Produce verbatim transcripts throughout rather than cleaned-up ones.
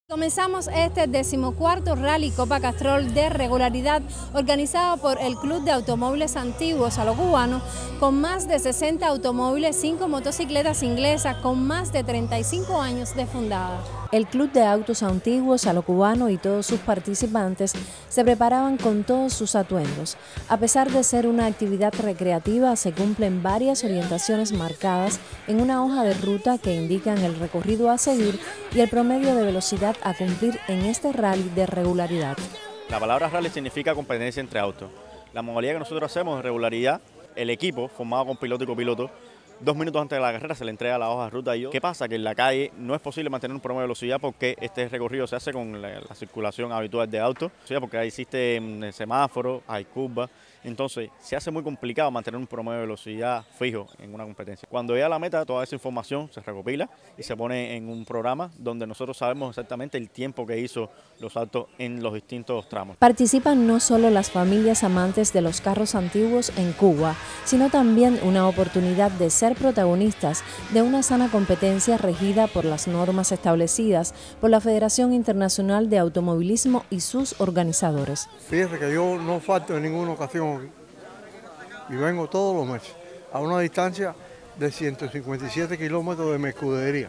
Comenzamos este decimocuarto Rally Copa Castrol de regularidad organizado por el Club de Automóviles Antiguos a lo Cubano, con más de sesenta automóviles, cinco motocicletas inglesas con más de treinta y cinco años de fundada. El Club de Autos Antiguos a lo Cubano y todos sus participantes se preparaban con todos sus atuendos. A pesar de ser una actividad recreativa, se cumplen varias orientaciones marcadas en una hoja de ruta que indican el recorrido a seguir y el promedio de velocidad a cumplir en este rally de regularidad. La palabra rally significa competencia entre autos. La modalidad que nosotros hacemos es regularidad. El equipo, formado con piloto y copiloto, dos minutos antes de la carrera se le entrega la hoja de ruta a ellos. ¿Qué pasa? Que en la calle no es posible mantener un promedio de velocidad porque este recorrido se hace con la, la circulación habitual de autos, porque ahí existe semáforos, hay curvas, entonces se hace muy complicado mantener un promedio de velocidad fijo en una competencia. Cuando llega a la meta, toda esa información se recopila y se pone en un programa donde nosotros sabemos exactamente el tiempo que hizo los autos en los distintos tramos. Participan no solo las familias amantes de los carros antiguos en Cuba, sino también una oportunidad de ser protagonistas de una sana competencia regida por las normas establecidas por la Federación Internacional de Automovilismo y sus organizadores. Fíjese que yo no falto en ninguna ocasión y vengo todos los meses a una distancia de ciento cincuenta y siete kilómetros de mi escudería.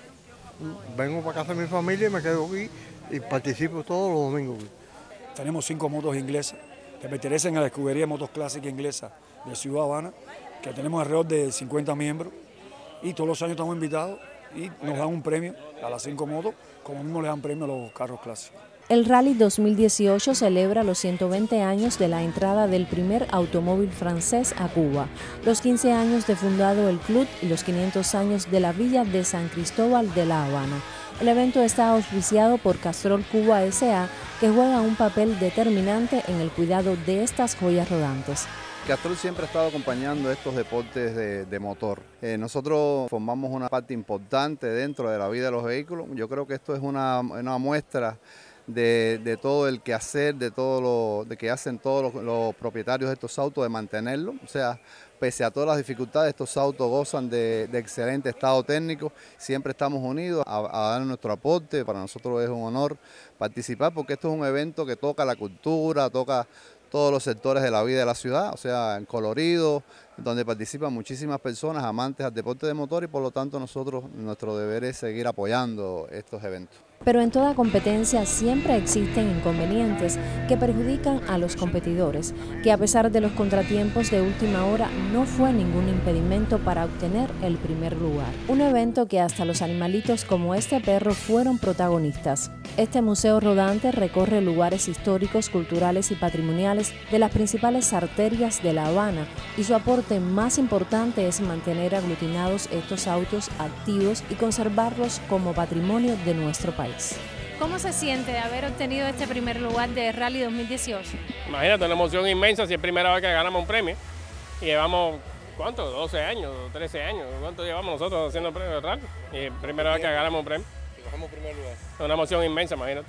Vengo para casa de mi familia y me quedo aquí y participo todos los domingos. Tenemos cinco motos inglesas que pertenecen a la escudería Motos Clásicas Inglesa de Ciudad Habana, que tenemos alrededor de cincuenta miembros y todos los años estamos invitados y nos dan un premio a las cinco motos, como mismo le dan premio a los carros clásicos. El Rally dos mil dieciocho celebra los ciento veinte años de la entrada del primer automóvil francés a Cuba, los quince años de fundado el club y los quinientos años de la villa de San Cristóbal de La Habana. El evento está auspiciado por Castrol Cuba S A, que juega un papel determinante en el cuidado de estas joyas rodantes. Castrol siempre ha estado acompañando estos deportes de, de motor. Eh, nosotros formamos una parte importante dentro de la vida de los vehículos. Yo creo que esto es una, una muestra de, de todo el quehacer, de todo lo de que hacen todos los, los propietarios de estos autos de mantenerlo. O sea, pese a todas las dificultades, estos autos gozan de, de excelente estado técnico. Siempre estamos unidos a, a dar nuestro aporte. Para nosotros es un honor participar porque esto es un evento que toca la cultura, toca todos los sectores de la vida de la ciudad, o sea, en colorido, donde participan muchísimas personas amantes al deporte de motor y por lo tanto nosotros, nuestro deber es seguir apoyando estos eventos. Pero en toda competencia siempre existen inconvenientes que perjudican a los competidores, que a pesar de los contratiempos de última hora no fue ningún impedimento para obtener el primer lugar. Un evento que hasta los animalitos como este perro fueron protagonistas. Este museo rodante recorre lugares históricos, culturales y patrimoniales de las principales arterias de La Habana y su aporte más importante es mantener aglutinados estos autos activos y conservarlos como patrimonio de nuestro país. ¿Cómo se siente de haber obtenido este primer lugar de Rally dos mil dieciocho? Imagínate, una emoción inmensa si es primera vez que ganamos un premio. Y llevamos, ¿cuánto? doce años, trece años. ¿Cuánto llevamos nosotros haciendo el premio de Rally? Y primera vez que ganamos un premio. Y bajamos primer lugar. Es una emoción inmensa, imagínate.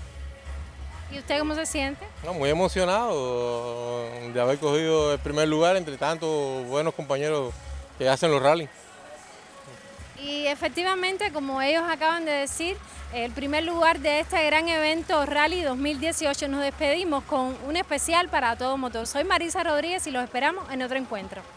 ¿Y usted cómo se siente? No, muy emocionado de haber cogido el primer lugar entre tantos buenos compañeros que hacen los rallies. Y efectivamente, como ellos acaban de decir, el primer lugar de este gran evento Rally dos mil dieciocho, nos despedimos con un especial para Todo Motor. Soy Marisa Rodríguez y los esperamos en otro encuentro.